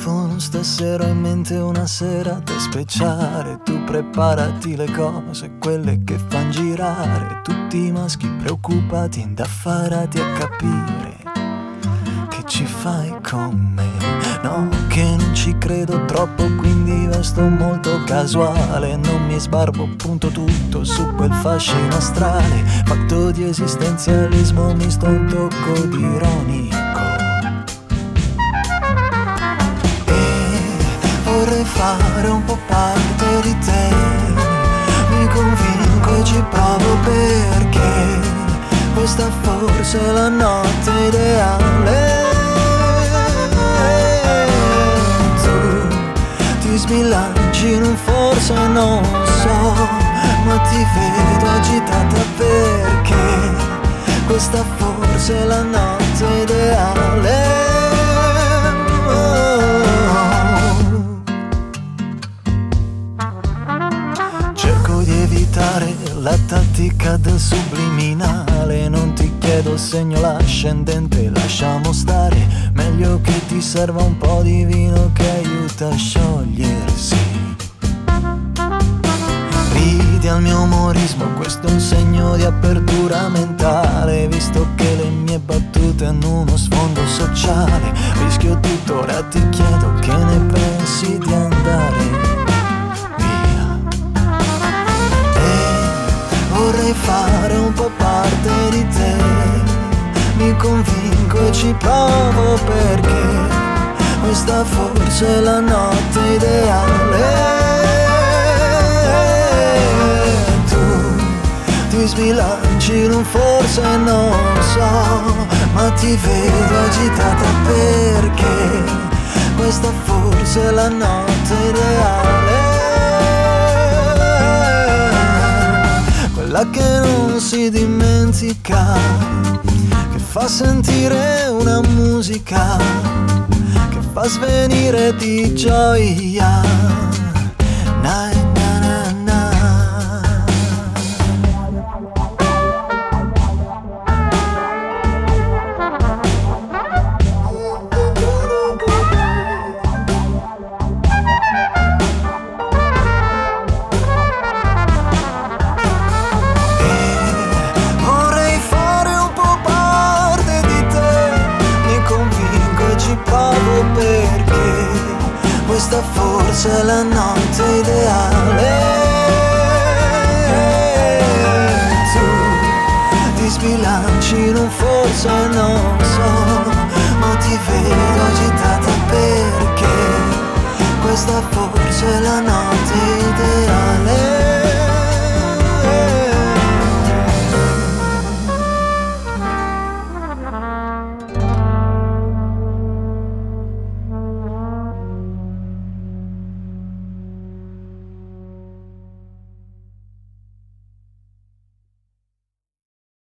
telefono stasera, ho in mente una serata speciale. Tu preparati le cose, quelle che fan girare tutti i maschi preoccupati, indaffarati a capire che ci fai con me. No, che non ci credo troppo, quindi vesto molto casuale. Non mi sbarbo, punto tutto su quel fascino astrale, fatto di esistenzialismo misto a un tocco di ironico. Vorrei fare un po' parte di te, mi convinco e ci provo perché questa forse è la notte ideale. Tu ti sbilanci in un forse non so, ma ti vedo agitata perché questa forse è la notte ideale. La tattica del subliminale, non ti chiedo il segno l'ascendente, lasciamo stare, meglio che ti serva un po' di vino che aiuta a sciogliersi. Ridi al mio umorismo, questo è un segno di apertura mentale, visto che le mie battute hanno uno sfondo sociale. Rischio tutto, ora ti chiedo che ne pensi di andare. Vorrei fare un po' parte di te, mi convinco e ci provo perché questa forse è la notte ideale. Tu ti sbilanci in un forse non so, ma ti vedo agitata perché questa forse è la notte ideale. Quella che non si dimentica, che fa sentire una musica, che fa svenire di gioia. Na, na, na, na. Perché questa forse è la notte ideale. Tu ti sbilanci in un forse non so, ma ti vedo agitata perché questa forse è la notte ideale.